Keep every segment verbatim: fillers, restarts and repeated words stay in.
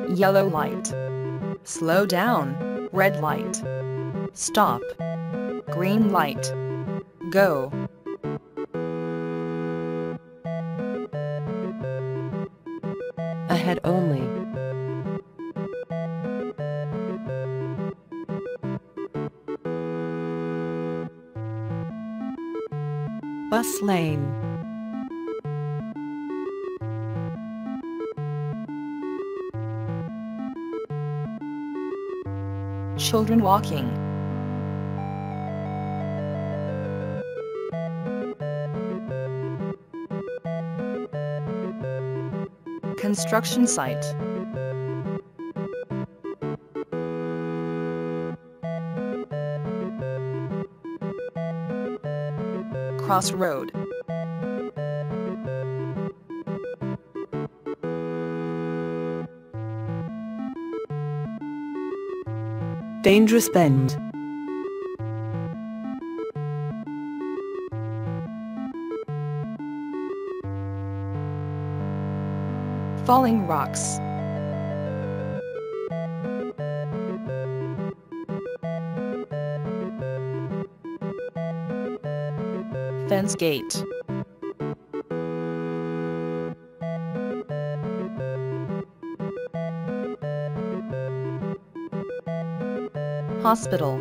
Yellow light. Slow down. Red light. Stop. Green light. Go. Ahead only. Bus lane. Children walking. Construction site. Crossroad. Dangerous bend. Falling rocks. Fence gate. Hospital.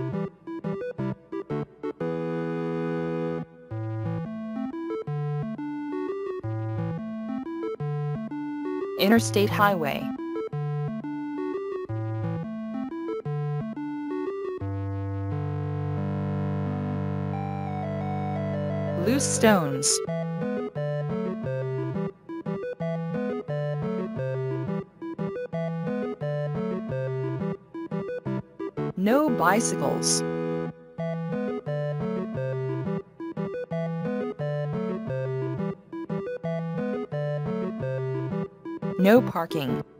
Interstate highway. Loose stones. No bicycles. No parking.